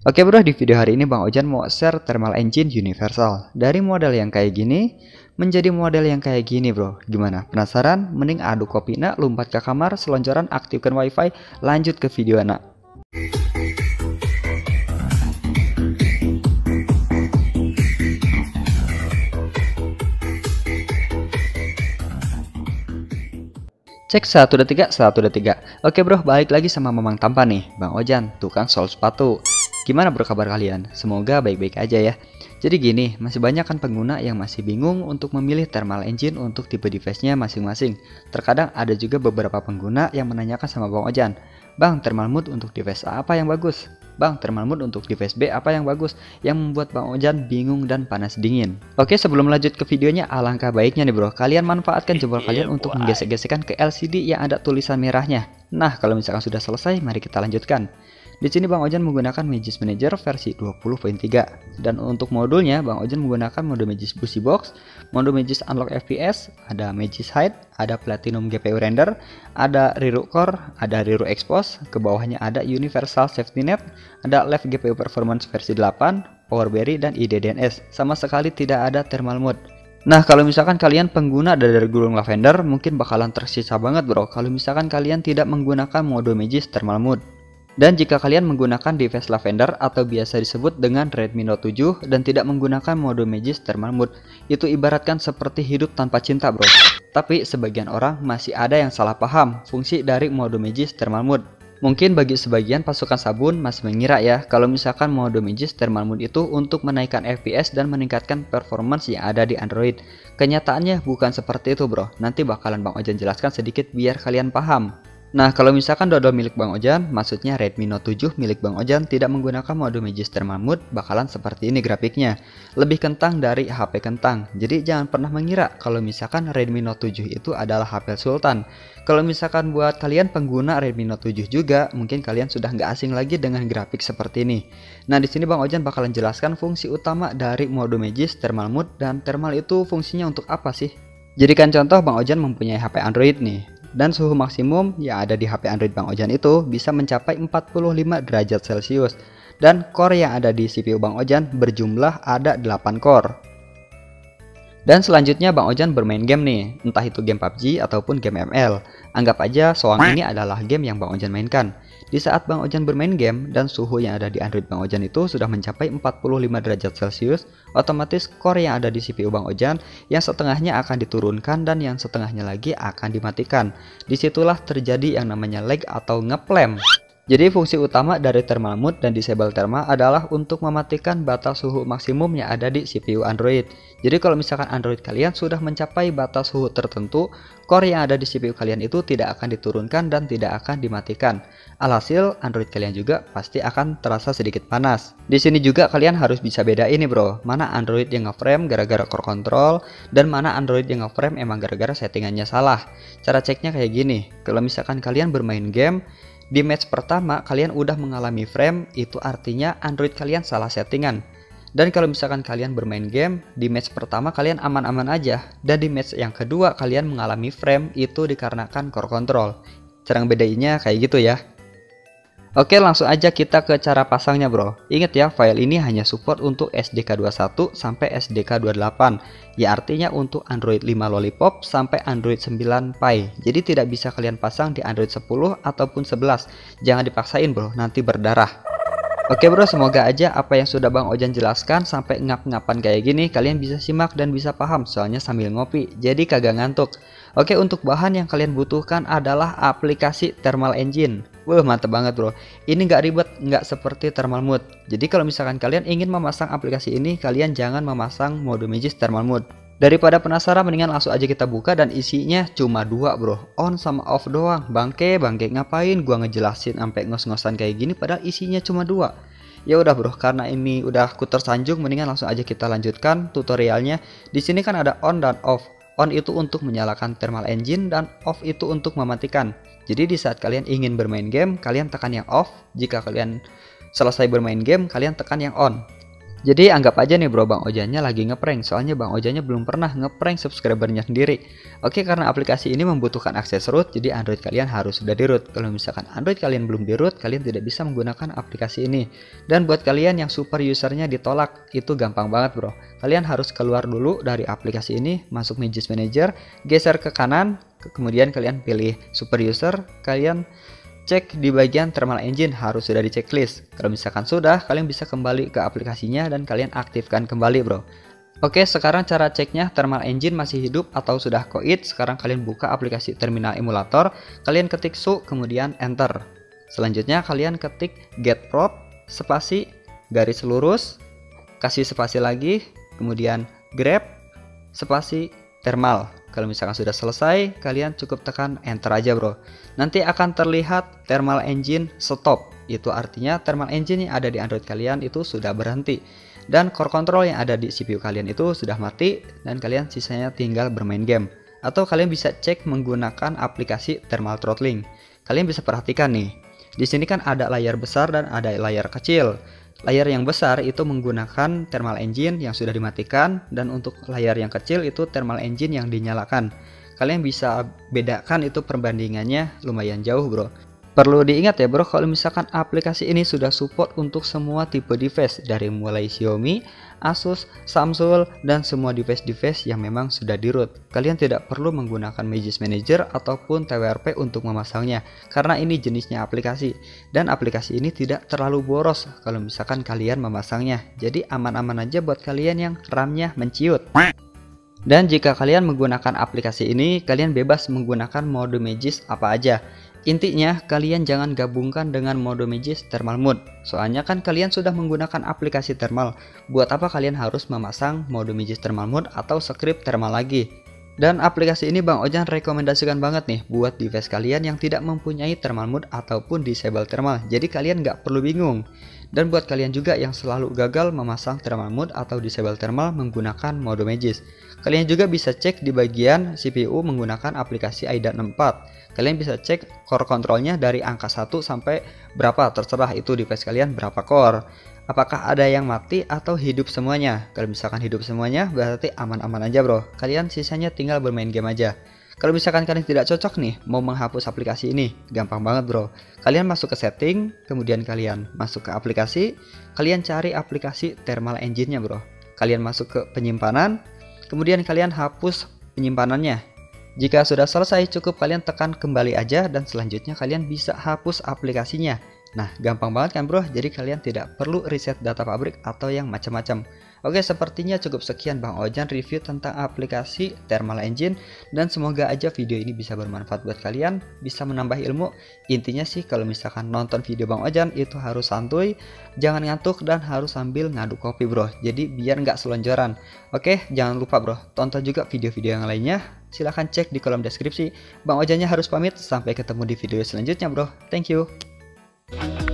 Oke bro, di video hari ini Bang Ojan mau share thermal engine universal. Dari model yang kayak gini, menjadi model yang kayak gini bro. Gimana? Penasaran? Mending aduk kopi nak, lompat ke kamar, selonjoran, aktifkan wifi, lanjut ke video nak. Cek 1, 2, 3, 1, 2, 3. Oke bro, balik lagi sama Mamang Tampan nih, Bang Ojan, tukang sol sepatu. Gimana bro kabar kalian? Semoga baik-baik aja ya. Jadi gini, masih banyak kan pengguna yang masih bingung untuk memilih thermal engine untuk tipe device-nya masing-masing. Terkadang ada juga beberapa pengguna yang menanyakan sama Bang Ojan, Bang, thermal mode untuk device A apa yang bagus? Bang, thermal mode untuk device B apa yang bagus? Yang membuat Bang Ojan bingung dan panas dingin. Oke, sebelum lanjut ke videonya, alangkah baiknya nih bro, kalian manfaatkan jempol kalian untuk menggesek-gesekkan ke LCD yang ada tulisan merahnya. Nah, kalau misalkan sudah selesai, mari kita lanjutkan. Di sini Bang Ojan menggunakan Magis Manager versi 20.3 dan untuk modulnya Bang Ojan menggunakan mode Magis Busy Box, mode Magis Unlock FPS, ada Magis Hide, ada Platinum GPU Render, ada Reroute Core, ada Reroute Expose, ke bawahnya ada Universal Safety Net, ada Live GPU Performance versi 8, Powerberry dan IDDNS. Sama sekali tidak ada thermal mode. Nah, kalau misalkan kalian pengguna dari gulung lavender, mungkin bakalan tersisa banget bro kalau misalkan kalian tidak menggunakan mode Magis Thermal Mode. Dan jika kalian menggunakan device lavender atau biasa disebut dengan Redmi Note 7 dan tidak menggunakan mode Magis Thermal Mode, itu ibaratkan seperti hidup tanpa cinta bro. Tapi sebagian orang masih ada yang salah paham fungsi dari mode Magis Thermal Mode. Mungkin bagi sebagian pasukan sabun masih mengira ya kalau misalkan mode Magis Thermal Mode itu untuk menaikkan FPS dan meningkatkan performance yang ada di Android. Kenyataannya bukan seperti itu bro. Nanti bakalan Bang Ojan jelaskan sedikit biar kalian paham. Nah, kalau misalkan dodol milik Bang Ojan, maksudnya Redmi Note 7 milik Bang Ojan tidak menggunakan mode Magis Thermal Mode, bakalan seperti ini grafiknya. Lebih kentang dari HP kentang. Jadi jangan pernah mengira kalau misalkan Redmi Note 7 itu adalah HP Sultan. Kalau misalkan buat kalian pengguna Redmi Note 7 juga, mungkin kalian sudah nggak asing lagi dengan grafik seperti ini. Nah, di sini Bang Ojan bakalan jelaskan fungsi utama dari mode Magis Thermal Mode dan thermal itu fungsinya untuk apa sih? Jadikan contoh Bang Ojan mempunyai HP Android nih. Dan suhu maksimum yang ada di HP Android Bang Ojan itu bisa mencapai 45 derajat Celcius. Dan core yang ada di CPU Bang Ojan berjumlah ada 8 core. Dan selanjutnya Bang Ojan bermain game nih, entah itu game PUBG ataupun game ML. Anggap aja soang ini adalah game yang Bang Ojan mainkan. Di saat Bang Ojan bermain game dan suhu yang ada di Android Bang Ojan itu sudah mencapai 45 derajat Celcius, otomatis core yang ada di CPU Bang Ojan yang setengahnya akan diturunkan dan yang setengahnya lagi akan dimatikan. Disitulah terjadi yang namanya lag atau ngeplam. Jadi fungsi utama dari thermal mode dan disable thermal adalah untuk mematikan batas suhu maksimum yang ada di CPU Android. Jadi kalau misalkan Android kalian sudah mencapai batas suhu tertentu, core yang ada di CPU kalian itu tidak akan diturunkan dan tidak akan dimatikan. Alhasil Android kalian juga pasti akan terasa sedikit panas. Di sini juga kalian harus bisa bedain nih bro, mana Android yang ngeframe gara-gara core control dan mana Android yang ngeframe emang gara-gara settingannya salah. Cara ceknya kayak gini, kalau misalkan kalian bermain game, di match pertama kalian udah mengalami frame, itu artinya Android kalian salah settingan. Dan kalau misalkan kalian bermain game, di match pertama kalian aman-aman aja, dan di match yang kedua kalian mengalami frame, itu dikarenakan core control. Cara bedainya kayak gitu ya. Oke, langsung aja kita ke cara pasangnya bro. Ingat ya, file ini hanya support untuk SDK21 sampai SDK28. Ya artinya untuk Android 5 Lollipop sampai Android 9 Pie. Jadi tidak bisa kalian pasang di Android 10 ataupun 11. Jangan dipaksain bro, nanti berdarah. Oke bro, semoga aja apa yang sudah Bang Ojan jelaskan sampai ngap-ngapan kayak gini kalian bisa simak dan bisa paham, soalnya sambil ngopi, jadi kagak ngantuk. Oke, untuk bahan yang kalian butuhkan adalah aplikasi Thermal Engine. Wah, mantep banget bro. Ini nggak ribet, nggak seperti Thermal Mode. Jadi kalau misalkan kalian ingin memasang aplikasi ini, kalian jangan memasang mode Magis Thermal Mode. Daripada penasaran, mendingan langsung aja kita buka dan isinya cuma dua bro, on sama off doang. Bangke ngapain gua ngejelasin sampai ngos-ngosan kayak gini padahal isinya cuma dua. Ya udah bro, karena ini udah aku tersanjung, mendingan langsung aja kita lanjutkan tutorialnya. Di sini kan ada on dan off. On itu untuk menyalakan thermal engine dan off itu untuk mematikan. Jadi di saat kalian ingin bermain game, kalian tekan yang off. Jika kalian selesai bermain game, kalian tekan yang on. Jadi anggap aja nih bro, Bang Ojannya lagi ngeprank, soalnya Bang Ojannya belum pernah ngeprank subscribernya sendiri. Oke, karena aplikasi ini membutuhkan akses root, jadi Android kalian harus sudah di root. Kalau misalkan Android kalian belum di root, kalian tidak bisa menggunakan aplikasi ini. Dan buat kalian yang super usernya ditolak, itu gampang banget bro. Kalian harus keluar dulu dari aplikasi ini, masuk Magisk Manager, geser ke kanan, kemudian kalian pilih super user, kalian cek di bagian Thermal Engine harus sudah di checklist. Kalau misalkan sudah, kalian bisa kembali ke aplikasinya dan kalian aktifkan kembali bro. Oke, sekarang cara ceknya Thermal Engine masih hidup atau sudah koit. Sekarang kalian buka aplikasi terminal emulator, kalian ketik su kemudian enter. Selanjutnya kalian ketik get prop spasi garis lurus, kasih spasi lagi, kemudian grep spasi thermal. Kalau misalkan sudah selesai, kalian cukup tekan enter aja bro. Nanti akan terlihat Thermal Engine stop. Itu artinya Thermal Engine yang ada di Android kalian itu sudah berhenti. Dan core control yang ada di CPU kalian itu sudah mati. Dan kalian sisanya tinggal bermain game. Atau kalian bisa cek menggunakan aplikasi Thermal Throttling. Kalian bisa perhatikan nih. Di sini kan ada layar besar dan ada layar kecil. Layar yang besar itu menggunakan Thermal Engine yang sudah dimatikan, dan untuk layar yang kecil itu Thermal Engine yang dinyalakan. Kalian bisa bedakan itu perbandingannya lumayan jauh bro. Perlu diingat ya bro, kalau misalkan aplikasi ini sudah support untuk semua tipe device, dari mulai Xiaomi, Asus, Samsung, dan semua device-device yang memang sudah di root. Kalian tidak perlu menggunakan Magisk Manager ataupun TWRP untuk memasangnya, karena ini jenisnya aplikasi. Dan aplikasi ini tidak terlalu boros kalau misalkan kalian memasangnya. Jadi aman-aman aja buat kalian yang RAM-nya menciut. Dan jika kalian menggunakan aplikasi ini, kalian bebas menggunakan mode Magisk apa aja. Intinya, kalian jangan gabungkan dengan mode Magisk Thermal Mode. Soalnya kan kalian sudah menggunakan aplikasi thermal. Buat apa kalian harus memasang mode Magisk Thermal Mode atau script thermal lagi? Dan aplikasi ini Bang Ojan rekomendasikan banget nih buat device kalian yang tidak mempunyai thermal mode ataupun disable thermal. Jadi kalian nggak perlu bingung. Dan buat kalian juga yang selalu gagal memasang thermal mode atau disable thermal menggunakan mode Magisk, kalian juga bisa cek di bagian CPU menggunakan aplikasi AIDA64. Kalian bisa cek core controlnya dari angka 1 sampai berapa, terserah itu device kalian berapa core. Apakah ada yang mati atau hidup semuanya? Kalau misalkan hidup semuanya berarti aman-aman aja bro. Kalian sisanya tinggal bermain game aja. Kalau misalkan kalian tidak cocok nih mau menghapus aplikasi ini, gampang banget bro. Kalian masuk ke setting, kemudian kalian masuk ke aplikasi, kalian cari aplikasi Thermal Engine-nya bro. Kalian masuk ke penyimpanan, kemudian kalian hapus penyimpanannya. Jika sudah selesai, cukup kalian tekan kembali aja dan selanjutnya kalian bisa hapus aplikasinya. Nah, gampang banget kan bro, jadi kalian tidak perlu reset data pabrik atau yang macam-macam. Oke, sepertinya cukup sekian Bang Ojan review tentang aplikasi Thermal Engine, dan semoga aja video ini bisa bermanfaat buat kalian, bisa menambah ilmu. Intinya sih kalau misalkan nonton video Bang Ojan itu harus santuy, jangan ngantuk, dan harus sambil ngaduk kopi bro, jadi biar nggak selonjoran. Oke, jangan lupa bro, tonton juga video-video yang lainnya, silahkan cek di kolom deskripsi. Bang Ojannya harus pamit, sampai ketemu di video selanjutnya bro, thank you.